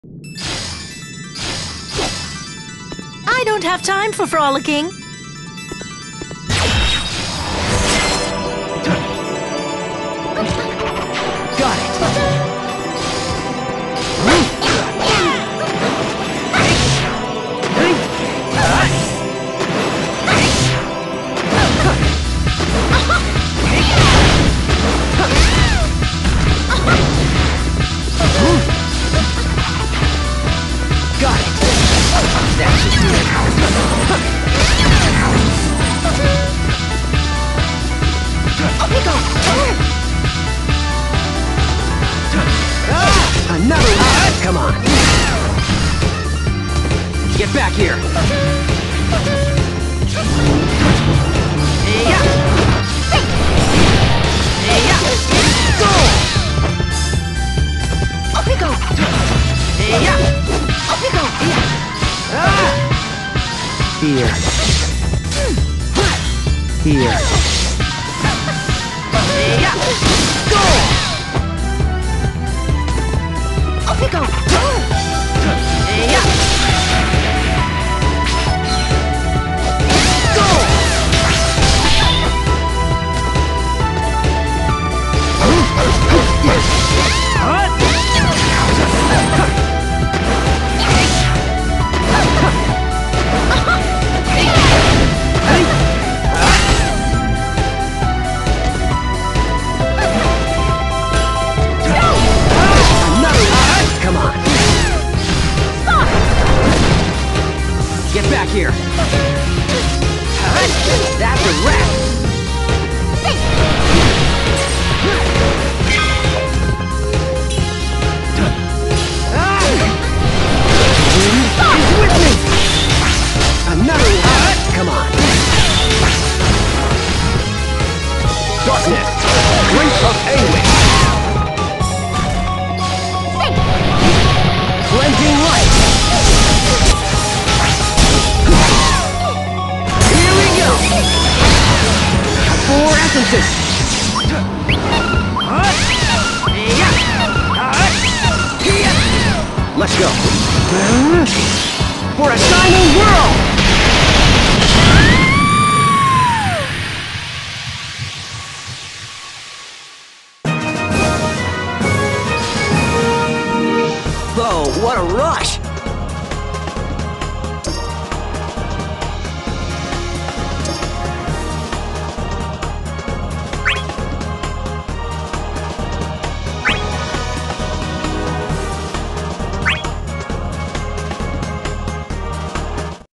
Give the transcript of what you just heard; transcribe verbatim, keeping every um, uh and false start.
I don't have time for frolicking. Got it. Got it. That should do it. Ah, another one. Come on. Get back here. Yeah. Yeah. Go. Up we go. Yeah. Up we go. Ah. Here. Here. Yeah. Go. Up we go. Yeah. Go. Come on. Stop. Get back here. That's a wrap. Stop. He's with me. Another one. Come on. Darkness. Strength of anguish. Blending light! Here we go! Four essences! Let's go! For a shining world! Whoa, what a rush!